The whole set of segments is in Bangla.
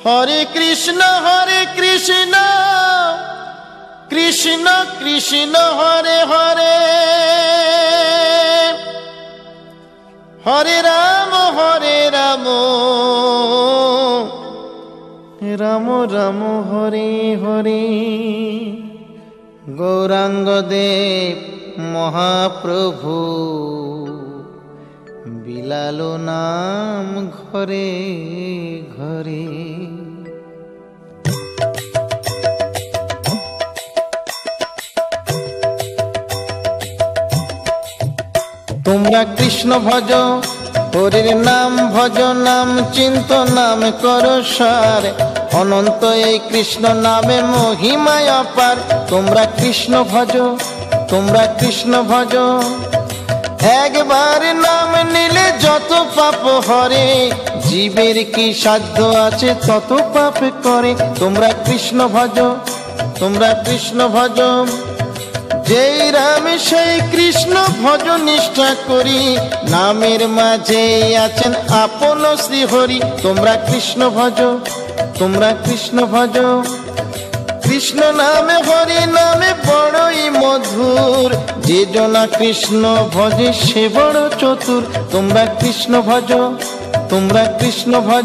हरे कृष्ण कृष्ण कृष्ण हरे हरे हरे राम राम राम हरे हरे। गौरांग देव महाप्रभु বিলালো নাম ঘরে ঘরে। তোমরা কৃষ্ণ ভজ হরির নাম ভজ, নাম চিন্ত নাম করো সার, অনন্ত এই কৃষ্ণ নামে মহিমায় অপার। তোমরা কৃষ্ণ ভজ, তোমরা কৃষ্ণ ভজ, একবার নাম নিলে যত পাপ হরে, জীবের কি সাধ্য আছে তত পাপ করে। তোমরা কৃষ্ণ ভজ, তোমরা কৃষ্ণ ভজ, যেই রাম সেই কৃষ্ণ ভজ নিষ্ঠা করি, নামের মাঝে আছেন আপন শ্রী হরি। তোমরা কৃষ্ণ ভজ, তোমরা কৃষ্ণ ভজ, কৃষ্ণ নামে হরি নামে বড়ই মধুর, যে জনা কৃষ্ণ ভজে সে বড় চতুর। তোমরা কৃষ্ণ ভজ, তোমরা কৃষ্ণ ভজ।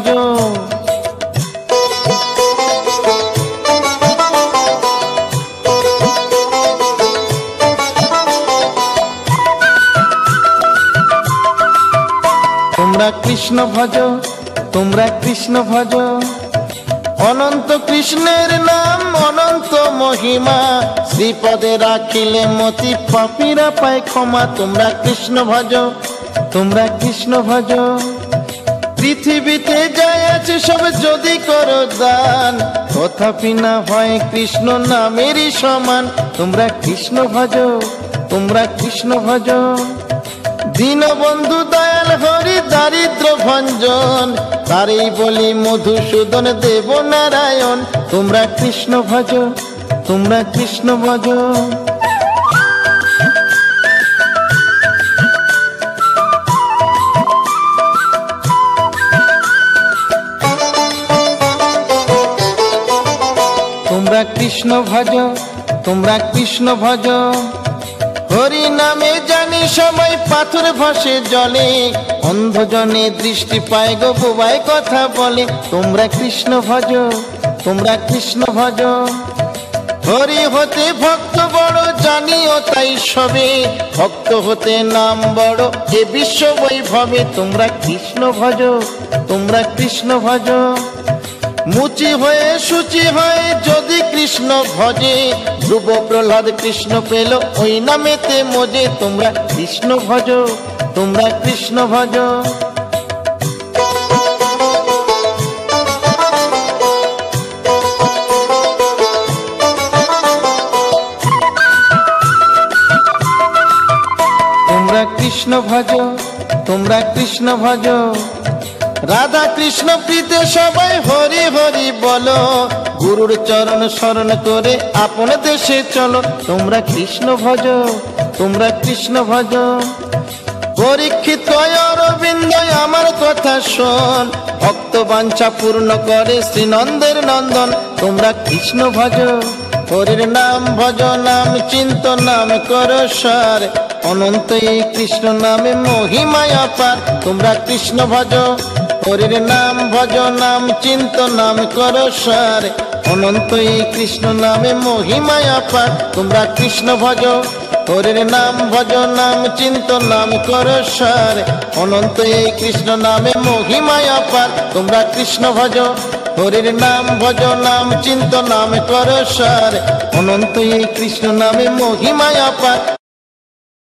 তোমরা কৃষ্ণ ভজ, তোমরা কৃষ্ণ ভজ, অনন্ত কৃষ্ণের নাম অনন্ত মহিমা, শ্রীপদে রাখিলে মতি পাপীরা পায় ক্ষমা। তোমরা কৃষ্ণ ভজ, তোমরা কৃষ্ণ ভজ, পৃথিবীতে যাই আছে সব যদি করো দান, তথাপি না হয় কৃষ্ণ নামেরই সমান। তোমরা কৃষ্ণ ভজ, তোমরা কৃষ্ণ ভজ, দীনবন্ধু দয়াল হরি দারিদ্র ভঞ্জন, তারই বলি মধুসূদন দেব নারায়ণ। তোমরা কৃষ্ণ ভজ, তোমরা কৃষ্ণ ভজ। তোমরা কৃষ্ণ ভজ, তোমরা কৃষ্ণ ভজ, হরি নামে জানি সময় পাথর ভাসে জলে, অন্ধজনে দৃষ্টি পায় গো বোবায় কথা বলে। তোমরা কৃষ্ণ ভজ, তোমরা কৃষ্ণ ভজ, হরি হতে ভক্ত বড় জানিও তাই সবে, ভক্ত হতে নাম বড় এ বিশ্ব বৈভবে। তোমরা কৃষ্ণ ভজ, তোমরা কৃষ্ণ ভজ, মুচি হয়ে সূচি হয়ে যদি কৃষ্ণ ভজে, ধ্রুব প্রহ্লাদ কৃষ্ণ পেল ওই নামেতে মজে। তোমরা কৃষ্ণ ভজ, তোমরা কৃষ্ণ ভজ। তোমরা কৃষ্ণ ভজ, তোমরা কৃষ্ণ ভজ, রাধা কৃষ্ণ প্রীতে সবাই হরি হরি বলো, গুরুর চরণ শরণ করে আপন দেশে চলো। তোমরা কৃষ্ণ ভজ, তোমরা কৃষ্ণ ভজ, পরীক্ষিত অরবিন্দ আমার কথা শোন, ভক্ত বাঞ্ছা পূর্ণ করে শ্রীনন্দের নন্দন। তোমরা কৃষ্ণ ভজ, হরির নাম ভজ, নাম চিন্ত নাম করো সার, অনন্ত এই কৃষ্ণ নামে মহিমায় অপার। তোমরা কৃষ্ণ ভজ, হরির নাম ভজ, নাম চিন্ত নাম করো সার, অনন্ত এই কৃষ্ণ নামে মহিমায় অপার। তোমরা কৃষ্ণ ভজ, হরির নাম ভজ, নাম চিন্ত নাম করো সার, অনন্ত এই কৃষ্ণ নামে মহিমায় অপার। তোমরা কৃষ্ণ ভজ, হরির নাম ভজ, নাম চিন্ত নাম করো সার, অনন্ত এই কৃষ্ণ নামে মহিমায় অপার।